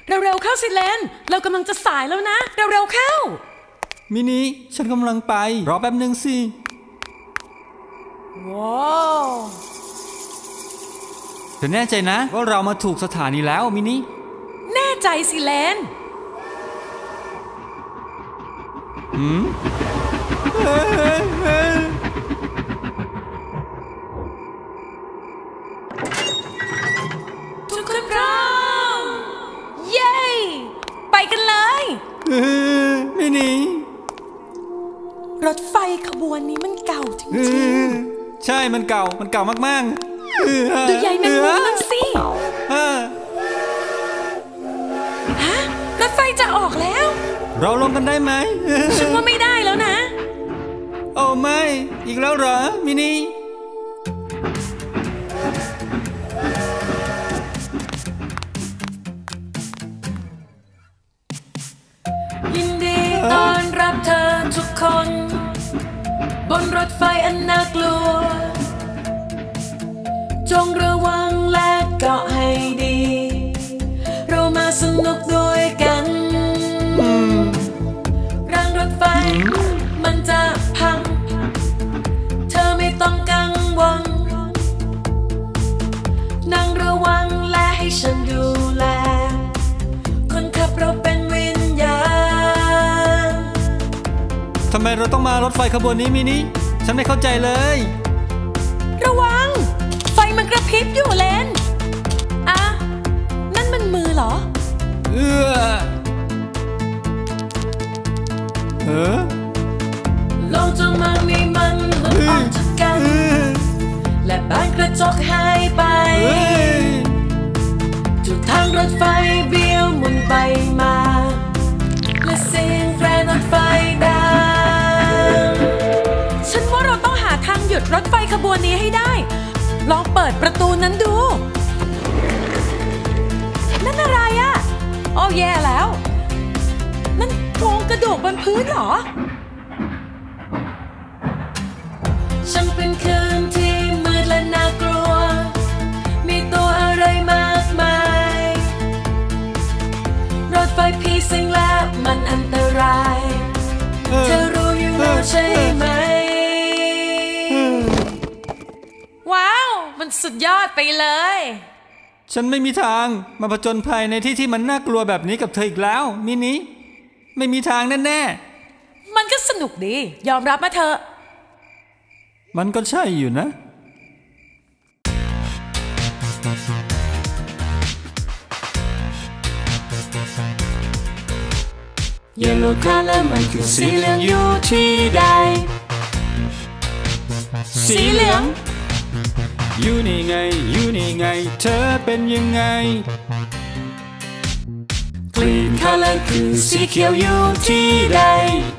เร็วๆเข้าสิเลนเรากำลังจะสายแล้วนะเร็วๆเข้ามินิฉันกำลังไปรอแป๊บนึงสิว้าวเธอแน่ใจนะว่าเรามาถูกสถานีแล้วมินิแน่ใจสิเลนทุกคนพร้อมเย้ไปกันเลยมินิรถไฟขบวนนี้มันเก่าจริงๆใช่มันเก่ามากๆดูใหญ่แมงมุมนั่นสิฮะรถไฟจะออกแล้วเราลงกันได้ไหมฉันว่าไม่ได้แล้วนะโอ้ไม่อีกแล้วเหรอมินิยินดีต้อนรับเธอทุกคนบนรถไฟอันน่ากลัวจงระวังและเกาะให้ดีเรามาสนุกด้วยกันรางรถไฟมันจะพังเธอไม่ต้องกังวลนั่งระวังและให้ฉันดูแลคนขับเราเป็นวิญญาณทำไมเราต้องมารถไฟขบวนนี้มินิฉันไม่เข้าใจเลยระวังไฟมันกระพริบอยู่เลนอ่ะนั่นมันมือเหรอโลกจงมามีมันหลุดออกจากกันและบานกระจกหายไปทุกทางรถไฟเบี้ยวหมุนไปมาและเสียงแตรรถไฟดังฉันว่าเราต้องหาทางหยุดรถไฟขบวนนี้ให้ได้ลองเปิดประตูนั้นดูนั่นอะไรอ่ะโอ้แย่แล้วนั่นโครงกระดูกบนพื้นเหรอฉันเป็นคืนที่มืดและน่ากลัวมีตัวอะไรมากมายรถไฟผีสิงและมันอันตรายเธอรู้อยู่แล้วใช่ไหมว้าวมันสุดยอดไปเลยฉันไม่มีทางมาผจญภัยในที่ที่มันน่ากลัวแบบนี้กับเธออีกแล้วมินิไม่มีทางแน่ๆมันก็สนุกดียอมรับมาเถอะมันก็ใช่อยู่นะเยลโล่คัลเลอร์มันคือสีเหลืองอยู่ที่ใดสีเหลืองอยู่นี่ไงอยู่นี่ไงเธอเป็นยังไงกรีนคัลเลอร์คือสีเขียวอยู่ที่ใด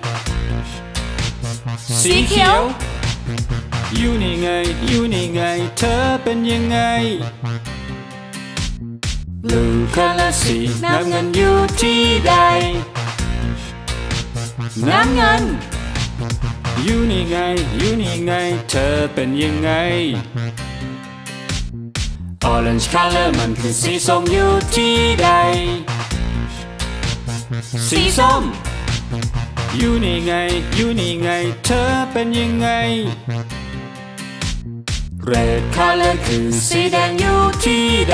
สีเขียวอยู่นี่ไงอยู่นี่ไงเธอเป็นยังไง Blue color สีน้ำเงินอยู่ที่ใดน้ำเงินอยู่นี่ไงอยู่นี่ไงเธอเป็นยังไง Orange color มันคือสีส้มอยู่ที่ใดสีส้มอยู่นี่ไงอยู่นี่ไงเธอเป็นยังไง Red color คือสีแดงอยู่ที่ใด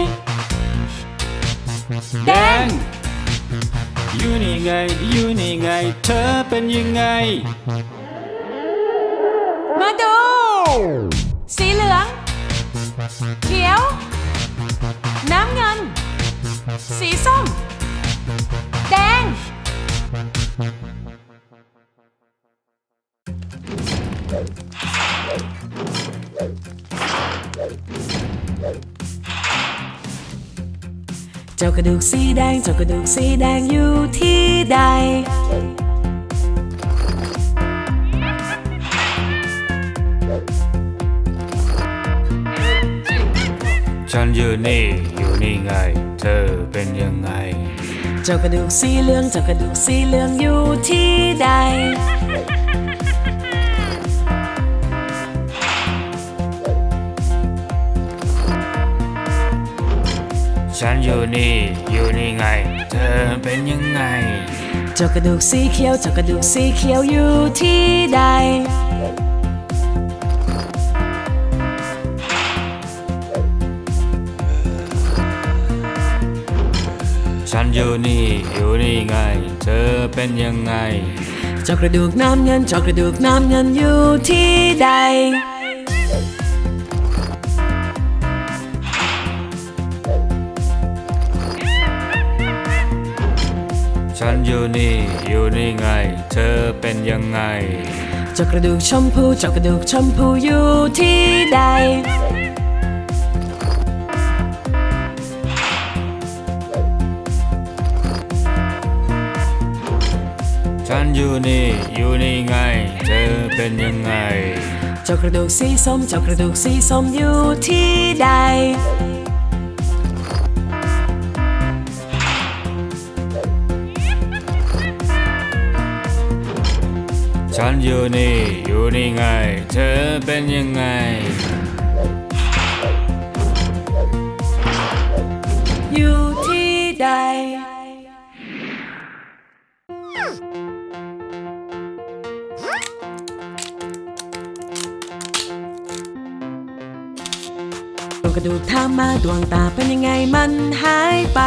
แดงอยู่นี่ไงอยู่นี่ไงเธอเป็นยังไงมาดูสีเหลืองเขียวน้ำเงินสีส้มแดงเจ้ากระดูกสีแดงเจ้ากระดูกสีแดงอยู่ที่ใดฉันอยู่นี่ไงเธอเป็นยังไงเจ้ากระดูกสีเหลืองเจ้ากระดูกสีเหลืองอยู่ที่ใดฉันอยู่นี่ไงเธอเป็นยังไงเจ้ากระดูกสีเขียวเจ้ากระดูกสีเขียวอยู่ที่ใดฉันอยู่นี่ไงเธอเป็นยังไงเจ้ากระดูกน้ำเงินเจ้ากระดูกน้ำเงินอยู่ที่ใดฉันอยู่นี่ไงเธอเป็นยังไงเจ้ากระดูกชมพูเจ้ากระดูกชมพูอยู่ที่ใดฉันอยู่นี่ไงเธอเป็นยังไงเจ้ากระดูกสีส้มเจ้ากระดูกสีส้มอยู่ที่ใดฉันอยู่นี่ไงเธอเป็นยังไงอยู่ที่ใดกระดูกถามมาดวงตาเป็นยังไงมันหายไป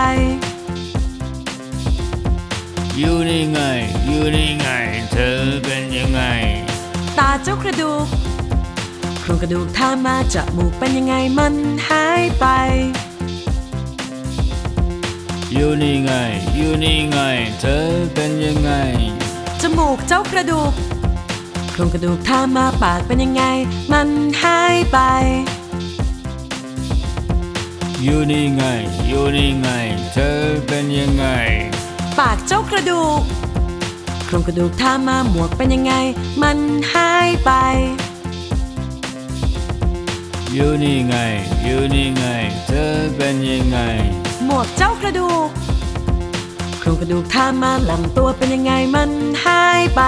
อยู่นี่ไงเธอเป็นยังไงตาเจ้ากระดูกโครงกระดูกถามมาจมูกเป็นยังไงมันหายไปอยู่นี่ไงเธอเป็นยังไงจมูกเจ้ากระดูกโครงกระดูกถามมาปากเป็นยังไงมันหายไปอยู่นี่ไงเธอเป็นยังไงปากเจ้ากระดูกโครงกระดูกถามมาหมวกเป็นยังไงมันหายไปอยู่นี่ไงเธอเป็นยังไงหมวกเจ้ากระดูกโครงกระดูกถามมาลำตัวเป็นยังไงมันหายไป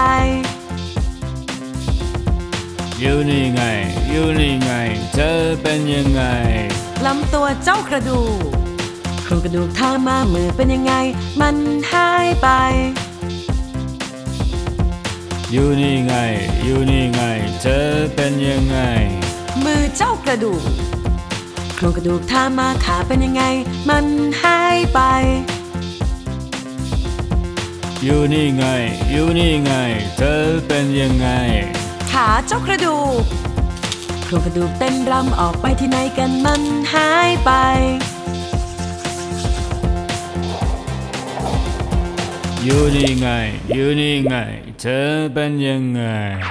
อยู่นี่ไงเธอเป็นยังไงลำตัวเจ้ากระดูกโครงกระดูกถามมามือเป็นยังไงมันหายไปอยู่นี่ไงเธอเป็นยังไงมือเจ้ากระดูกโครงกระดูกถามมาขาเป็นยังไงมันหายไปอยู่นี่ไงเธอเป็นยังไงขาเจ้ากระดูกโครงกระดูกเต้นรำออกไปที่ไหนกันมันหายไปอยู่นี่ไงเธอเป็นยังไง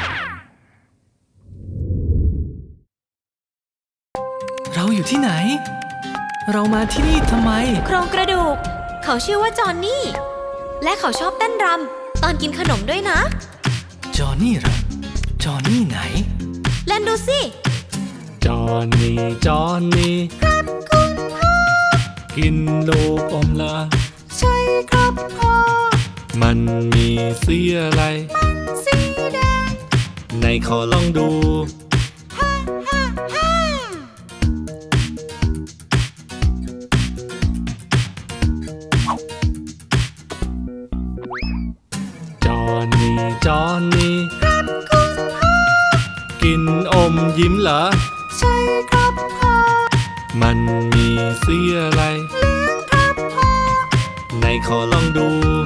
เราอยู่ที่ไหนเรามาที่นี่ทำไมโครงกระดูกเขาชื่อว่าจอห์นนี่และเขาชอบเต้นรำตอนกินขนมด้วยนะจอห์นนี่เหรอจอห์นนี่ไหนเล่นดูสิจอห์นนี่ครับคุณพ่อกินลูกอมละใช่ครับพ่อมันมีสีอะไรมันสีแดงไหนขอลองดูฮ่าจอห์นนี่ครับคุณพ่อกินอมยิ้มเหรอใช่ครับพ่อมันมีสีอะไรเหลืองครับพ่อไหนขอลองดู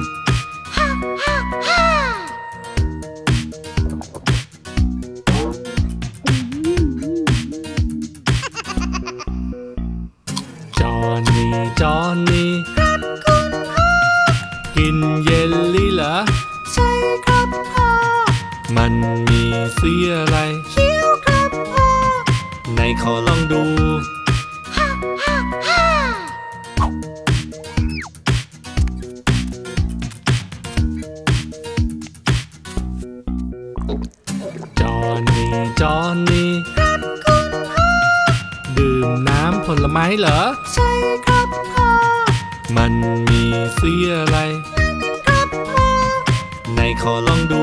จอห์นนี่ครับคุณพ่อกินเยลลี่เหรอใช่ครับพ่อมันมีสีอะไรเขียวครับพ่อไหนขอลองดูจอห์นนี่ครับคุณพ่อดื่มน้ำผลไม้เหรอใช่ครับพ่อมันมีสีอะไรครับพ่อไหนขอลองดู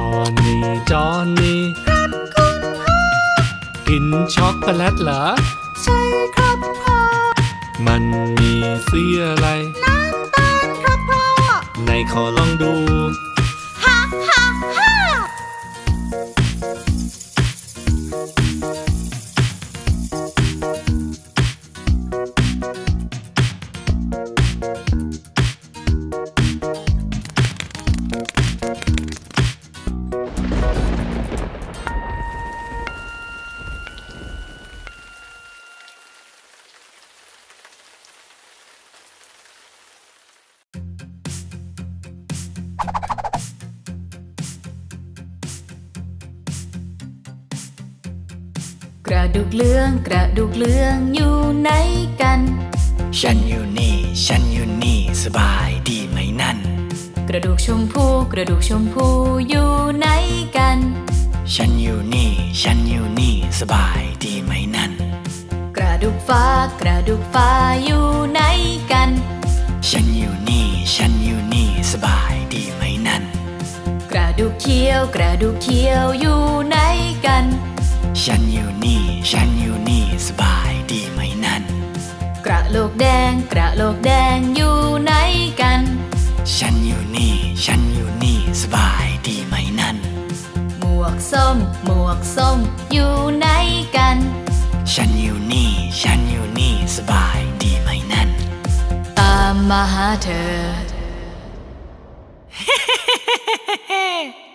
อนนี่ครับคุณพ่อกินช็อกโกแลตเหรอใช่ครับพ่อมันมีสีอะไรน้ำตาลครับพ่อไหนขอลองดูฮ่าฮ่าฮ่ากระดูกเหลืองอยู่ไหนกันฉันอยู่นี่สบายดีไหมนั่นกระดูกชมพูอยู่ไหนกันฉันอยู่นี่สบายดีไหมนั่นกระดูกฟ้าอยู่ไหนกันฉันอยู่นี่สบายดีไหมนั่นกระดูกเขียวอยู่ไหนกันฉันอยู่นี่สบายดีไหมนั่นกระโหลกแดงอยู่ไหนกันฉันอยู่นี่สบายดีไหมนั่นหมวกส้มอยู่ไหนกันฉันอยู่นี่สบายดีไหมนั่นตามมาหาเธอ